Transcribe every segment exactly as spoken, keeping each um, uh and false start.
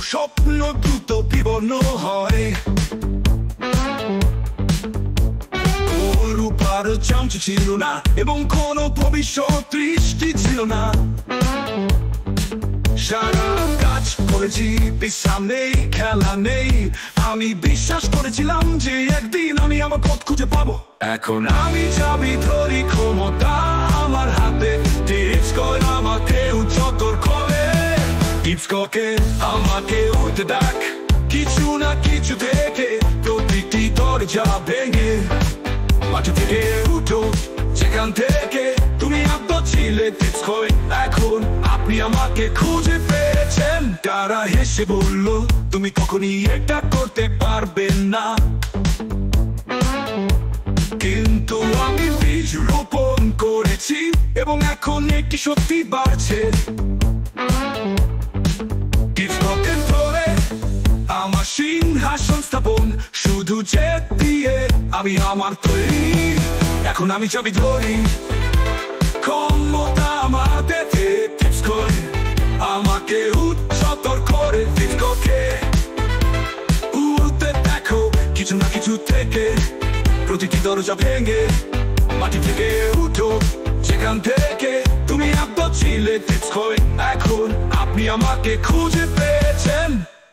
স্বপ্নগুলো বিবর্ণ হয় রূপার চামচ ছিল না এবং কোনো ভবিষ্যৎ দৃষ্টি ছিল না সারা কাজ করেছি বিশ্রাম নেই খেলা নেই আমি বিশ্বাস করেছিলাম যে একদিন আমি আমার পথ খুঁজে পাবো এখন আমি চাবি ধরি ক্ষমতা আমার হাতে টিপস কর আমাকে উচ্চতর করে টিপস ককে আমাকে উঠে ডাক কিছু না কিছু থেকে প্রতিটি দরজা ভেঙে মাটি থেকে উঠো সেখান থেকে তুমি আব্দ ছিলে টিপস কই এখন আপনি আমাকে খুঁজে পেয়েছেন তারা হেসে বলল তুমি কখনই এটা করতে পারবে না কিন্তু আমি বীজ রোপণ করেছি এবং এখন একটি সত্যি বাড়ছে টিপস ককের ধরে আমার সিংহাসন স্থাপন শুধু জেদ দিয়ে আমি আমার তৈরি এখন আমি চাবি ধরি ক্ষমতা আমাদের টিপস করে আমাকে উচ্চতর করে টিপস ককে উঠতে দেখো কিছু না কিছু থেকে প্রতিটি দরজা ভেঙে মাটি থেকে উঠো সেখান থেকে তুমি আব্দ ছিলে টিপস করে এখন আপনি আমাকে খুঁজে পেয়েছেন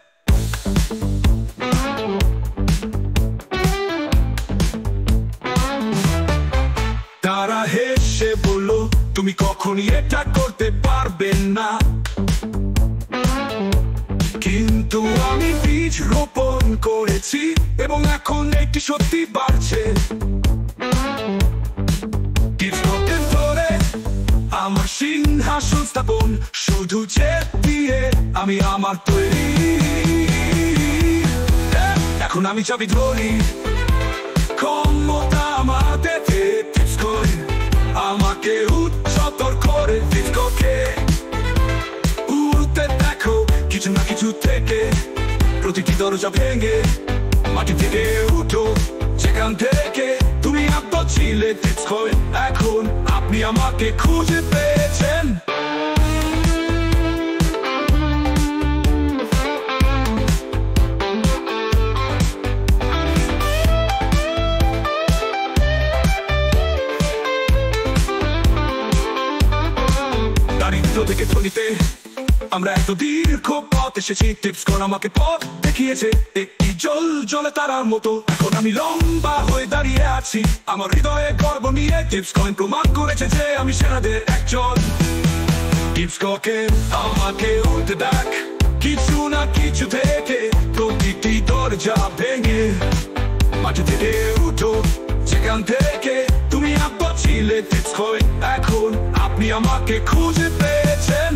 তারা হেসে বলল তুমি কখনই এটা করতে পারবে না কিন্তু আমি বীজ রোপণ করেছি এবং এখন একটি সত্যি বাড়ছে টিপস ককে ধরে আমার সিংহাসন স্থাপন শুধু জেদ দিয়ে আমি আমার তৈরি এখন আমি চাবি ধরি ক্ষমতা আমাদের টিপস করে আমাকে উচ্চতর করে টিপস ককে উঠতে দেখো কিছু না কিছু থেকে প্রতিটি দরজা ভেঙে মাটি থেকে উঠো সেখান থেকে তুমি আব্দ ছিলে টিপস করে এখন আপনি আমাকে খুঁজে পেয়েছেন থেকে ধনিতে আমরা এত দীর্ঘ পথ এসেছি টিপস কর আমাকে পথ দেখিয়েছে একটি জল জলে তারার মতো এখন আমি লম্বা হয়ে দাঁড়িয়ে আছি আমার হৃদয়ে গর্ব নিয়ে টিপস কয়েন প্রমাণ করেছে যে আমি সেরাদের একজন টিপস ককে আমাকে উঠতে ডাক কিছু না কিছু থেকে প্রতিটি দরজা ভেঙে মাটি থেকে উঠো সেখান থেকে তুমি আব্দ ছিলে টিপস কয়েন এখন আপনি আমাকে খুঁজে পেয়েছেন